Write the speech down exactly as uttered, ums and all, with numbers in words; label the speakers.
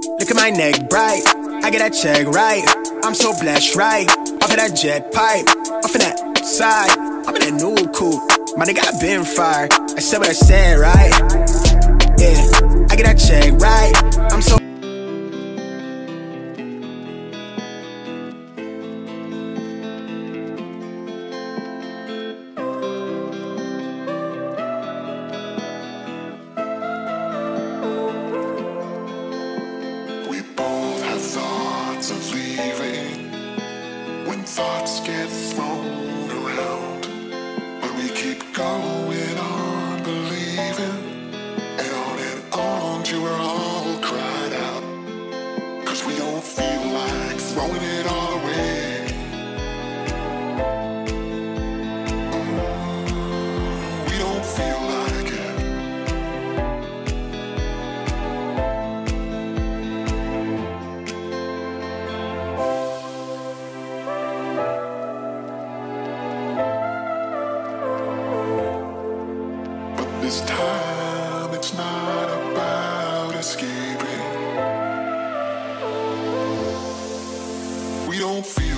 Speaker 1: Look at my neck bright, I get that check right. I'm so blessed, right? Off of that jet pipe, off of that side. I'm in that new coupe, my nigga I been fired. I said what I said, right? Yeah, I get that check right. I'm so
Speaker 2: of leaving when thoughts get thrown around, but we keep going on believing, and on and on till we're all cried out, cause we don't feel like throwing it all away. Mm, we don't feel like it. This time it's not about escaping. We don't feel